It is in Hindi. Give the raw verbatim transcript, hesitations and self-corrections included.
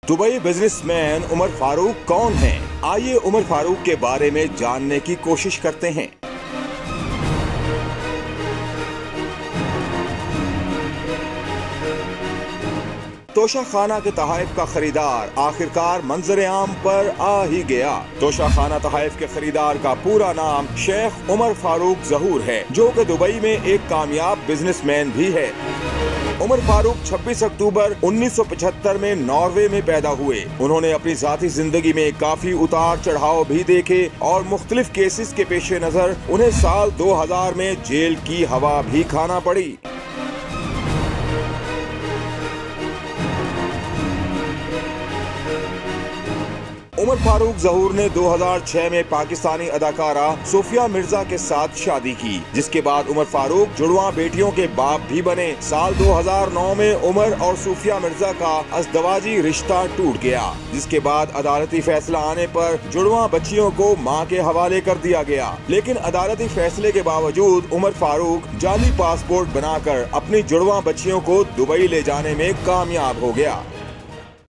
दुबई बिजनेसमैन उमर फारूक कौन हैं? आइए उमर फारूक के बारे में जानने की कोशिश करते हैं। तोशा खाना के तहाइफ का खरीदार आखिरकार मंजर आम पर आ ही गया। तोशा खाना तहाइफ के खरीदार का पूरा नाम शेख उमर फारूक जहूर है, जो कि दुबई में एक कामयाब बिजनेसमैन भी है। उमर फारूक छब्बीस अक्टूबर उन्नीस सौ पचहत्तर में नॉर्वे में पैदा हुए। उन्होंने अपनी जाती जिंदगी में काफी उतार चढ़ाव भी देखे और मुख्तलिफ केसेस के पेश नजर उन्हें साल दो हजार में जेल की हवा भी खाना पड़ी। उमर फारूक जहूर ने दो हजार छह में पाकिस्तानी अदाकारा सूफिया मिर्जा के साथ शादी की, जिसके बाद उमर फारूक जुड़वा बेटियों के बाप भी बने। साल दो हजार नौ में उमर और सूफिया मिर्जा का अज़दवाजी रिश्ता टूट गया, जिसके बाद अदालती फैसला आने पर जुड़वा बच्चियों को मां के हवाले कर दिया गया। लेकिन अदालती फैसले के बावजूद उमर फारूक जाली पासपोर्ट बनाकर अपनी जुड़वा बच्चियों को दुबई ले जाने में कामयाब हो गया।